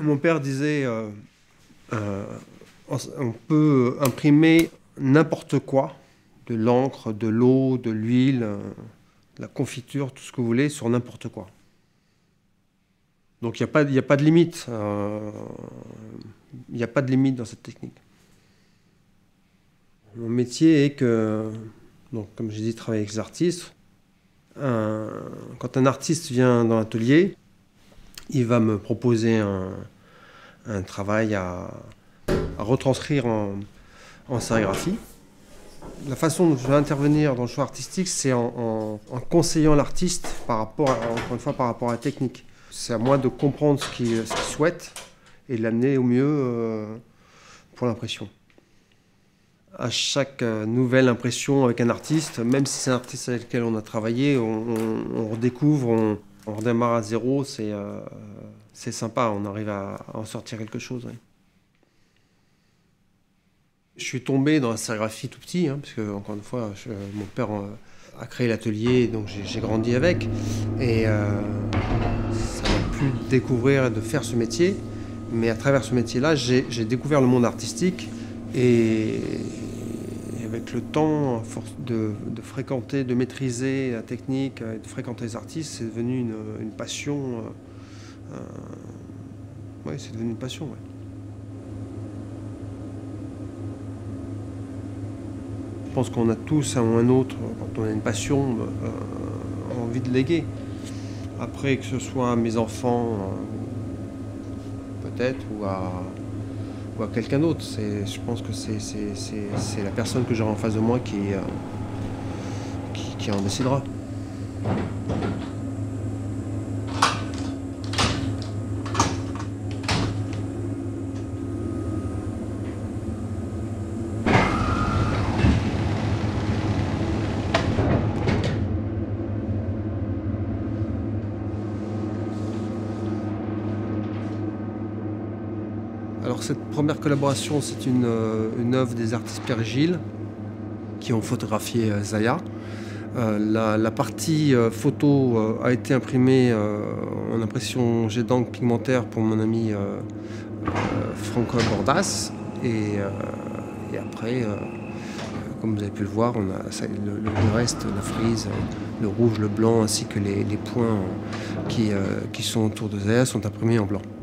Mon père disait on peut imprimer n'importe quoi, de l'encre, de l'eau, de l'huile, de la confiture, tout ce que vous voulez, sur n'importe quoi. Donc il n'y a pas de limite. Il n'y a pas de limite dans cette technique. Mon métier est que, donc, comme j'ai dit, travailler avec les artistes. Quand un artiste vient dans l'atelier, il va me proposer un travail à retranscrire en sérigraphie. La façon dont je vais intervenir dans le choix artistique, c'est en conseillant l'artiste encore une fois, par rapport à la technique. C'est à moi de comprendre ce qu'il souhaite et de l'amener au mieux pour l'impression. À chaque nouvelle impression avec un artiste, même si c'est un artiste avec lequel on a travaillé, on redécouvre, on redémarre à zéro, c'est sympa, on arrive à en sortir quelque chose. Ouais. Je suis tombé dans la sérigraphie tout petit, hein, parce que, encore une fois, mon père a créé l'atelier, donc j'ai grandi avec. Et ça m'a plu de découvrir et de faire ce métier. Mais à travers ce métier-là, j'ai découvert le monde artistique. Et avec le temps, à force de fréquenter, de maîtriser la technique, et de fréquenter les artistes, c'est devenu une passion. Oui, c'est devenu une passion. Ouais. Je pense qu'on a tous, à un ou un autre, quand on a une passion, envie de léguer. Après, que ce soit à mes enfants, peut-être, ou à quelqu'un d'autre. Je pense que c'est la personne que j'aurai en face de moi qui en décidera. Alors cette première collaboration, c'est une œuvre des artistes Pierre et Gilles qui ont photographié Zaya. La partie photo a été imprimée en impression jet d'encre pigmentaire pour mon ami Franco Bordas. Et après, comme vous avez pu le voir, on a le reste, la frise, le rouge, le blanc, ainsi que les points qui sont autour de Zaya sont imprimés en blanc.